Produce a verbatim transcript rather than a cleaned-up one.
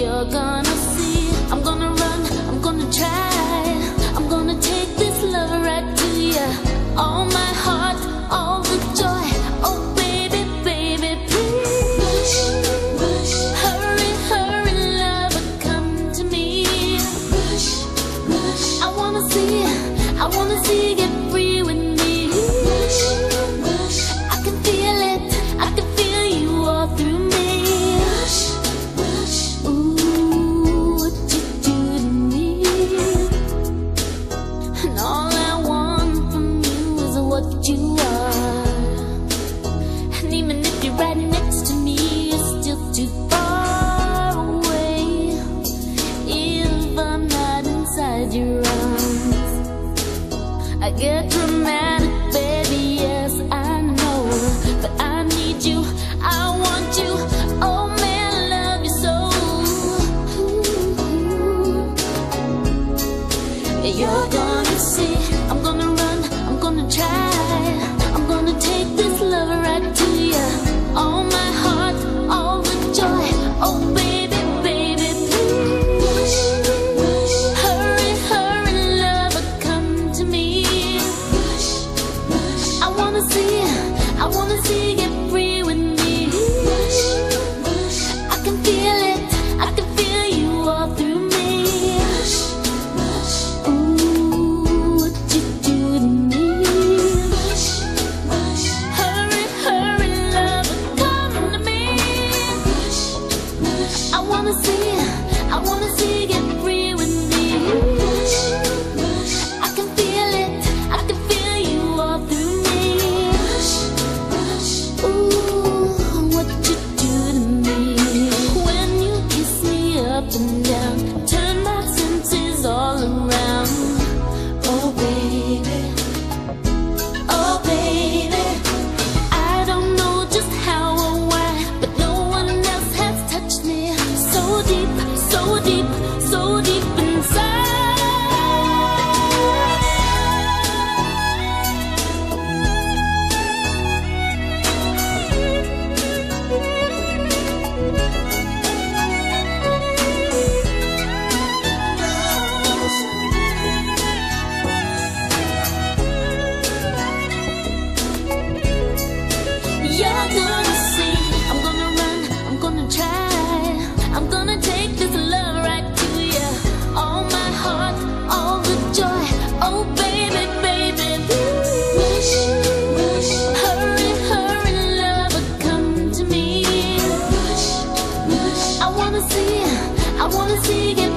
You're gonna see, I'm gonna run, I'm gonna try, I'm gonna take this love right to you. All my heart, all the joy. Oh baby, baby, please rush, rush. Hurry, hurry, lover, come to me. Rush, rush. I wanna see, I wanna see you get free with me. Rush, rush. I can feel it, I can feel you all through me. What you are, and even if you're right next to me, you're still too far away. If I'm not inside your arms, I get dramatic, baby, yes, I know, but I need you, I want you, oh man, I love you so. Ooh. You're gonna see, I'm gonna run, I'm gonna try, I'm gonna take this love right to you. All my heart, all the joy. Oh baby, baby, please rush, rush. Hurry, hurry, lover, come to me. Rush, rush. I wanna see, I wanna see you get free with me. Rush, rush. I can feel it, I can feel you all through me. Rush, rush. Ooh, what you do to me. I wanna see, I wanna see you get free with me. Rush, rush. I can feel it, I can feel you all through me. Rush, rush. Ooh, what you do to me. When you kiss me up and down, turn my senses all around. Oh baby, oh baby, I don't know just how or why, but no one else has touched me so deep, so deep, so deep inside. You're gonna see, I'm gonna run, I'm gonna try, I'm gonna take this love right to you. All my heart, all the joy. Oh baby, baby, please rush, rush. Hurry, hurry, lover, come to me. Rush, rush. I wanna see, I wanna see you.